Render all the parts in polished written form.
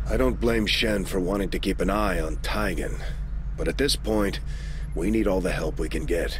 I don't blame Shen for wanting to keep an eye on Taigen, but at this point, we need all the help we can get.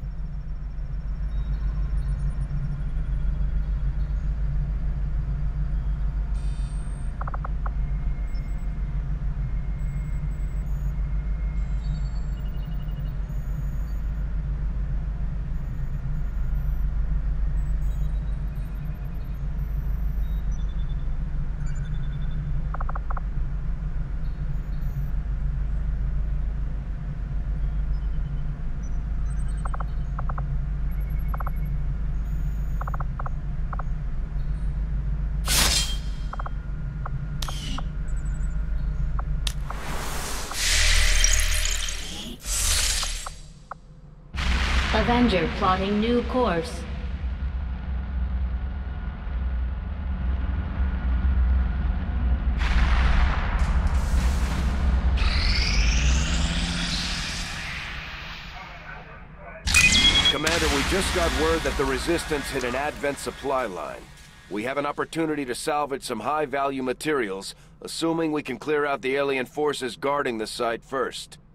Avenger plotting new course. Commander, we just got word that the Resistance hit an Advent supply line. We have an opportunity to salvage some high-value materials, assuming we can clear out the alien forces guarding the site first.